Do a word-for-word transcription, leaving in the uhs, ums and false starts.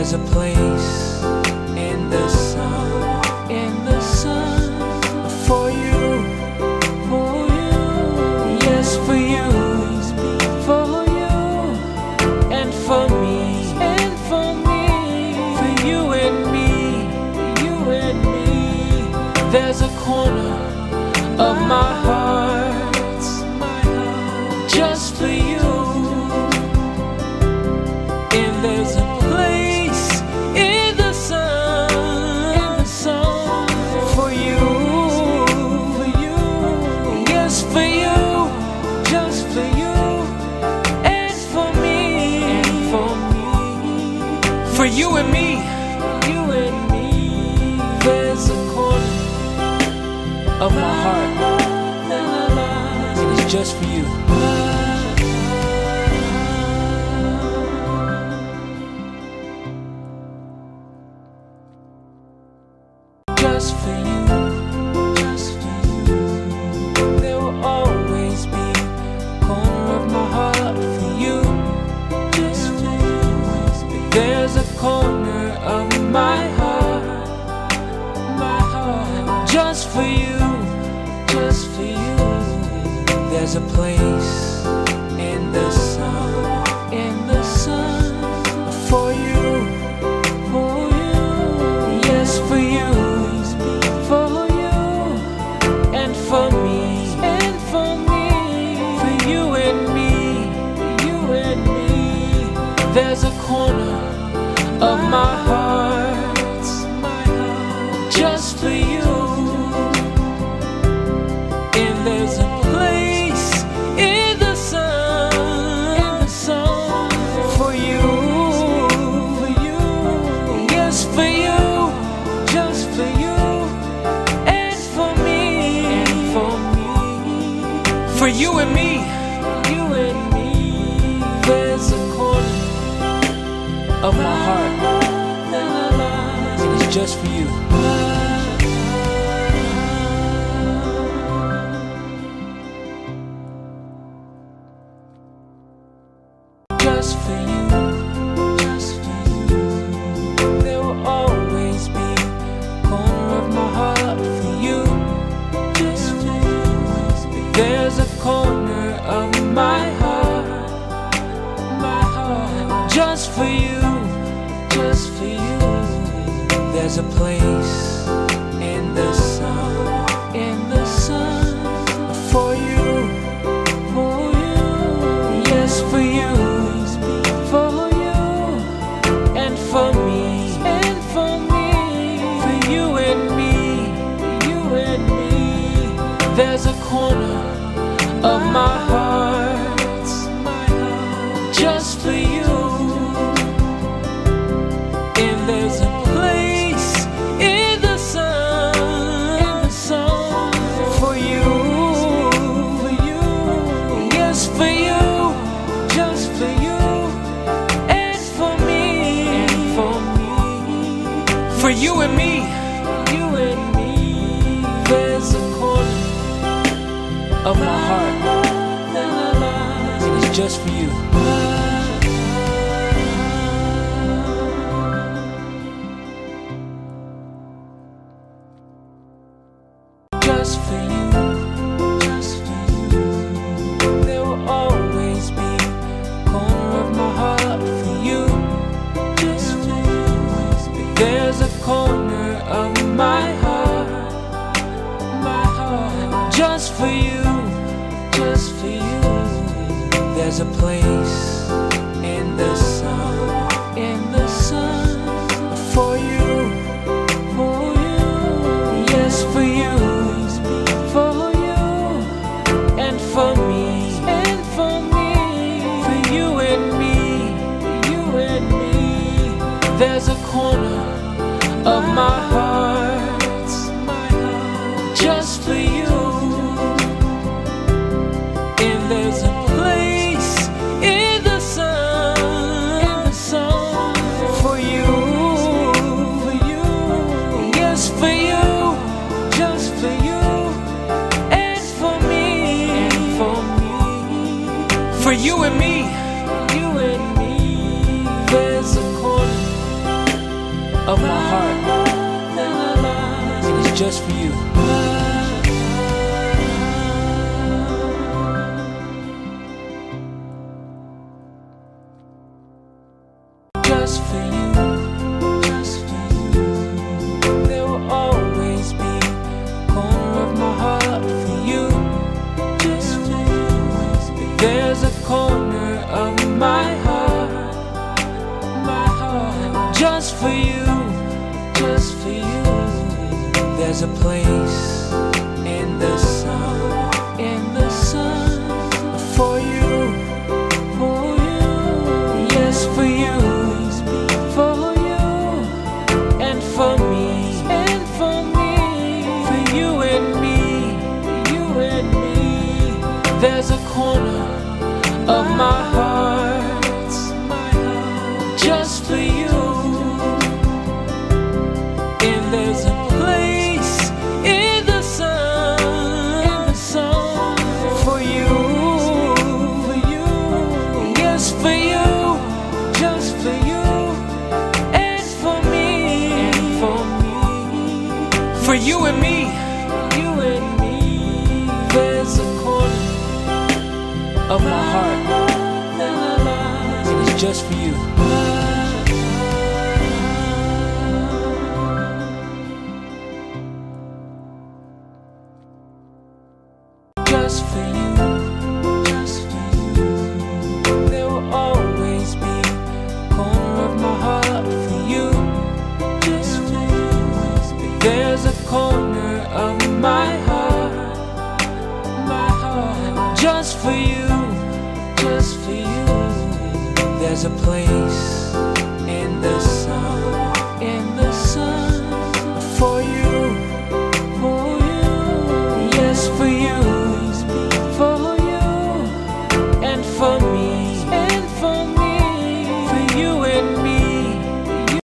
There's a place in the sun, in the sun, for you, for you, yes, for you, for you, and for me, and for me, for you and me, for you and me. There's a corner of my heart just for you, and there's a place in the sun, in the sun, for you, for you, yes, for you, just for you, and for me, and for me, for you and me, you and me. There's a corner of my heart, and it's just for you. Just for you, just for you. There will always be a corner of my heart for you. Just for you. There's a corner of my heart, my heart, just for you, just for you. There's a place in the sun, in the sun, for you, for you, yes, for you, for you, and for me, and for me, for you and me, for you and me. There's a corner of my heart just for you, and there's a place in the sun, in the sun, for you, for you, yes, for you, just for you, and for me, and for me, for you and me, you and me. There's a corner of my heart, and it's just for you. Just for you, just for you. There will always be a corner of my heart for you. Just for you. There's a corner of my heart, my heart, just for you, just for you. There's a place in the sun, in the sun, for you, for you, yes, for you, for you, and for me, and for me, for you and me, for you and me. There's a corner of my heart just for you, and there's a place in the sun, in the sun, for you, for you, yes, for you, just for you, and for me, and for me, for you and me, you and me. There's a corner of my heart, and it's just for you. Just for you, just for you. There will always be a corner of my heart for you. Just for you. There's a corner of my heart, my heart, just for you, just for you. There's a place in the sun, in the sun, for you, for you, yes, for you, for you, and for me, and for me, for you and me, for you and me. There's a corner of my heart just for you, and there's a place in the sun, in the sun, for you, for you, yes, for you, just for you, and for me, and for me, for you and me, you and me. There's a corner heart, and it's just for you. Just for you, just for you. There will always be a corner of my heart for you. Just for you. There's a corner of my heart, my heart. Just for you, just for you. There's a place in the sun, in the sun for you, for you. Yes, for you. For me, and for me, for you and me, for you and me. There's a corner of my heart, my heart, just for you. And there's a place in the sun, in the sun for you, for you. Yes, for you, just for you. For you and me, you and me. There's a corner of my heart, and it's just for you. Just for you, just for you. There will always be a corner of my heart for you. Just for you. There's a corner of my heart, my heart. Just for you, just for you. There's a place in the sun, in the sun for you, for you. Yes, for you.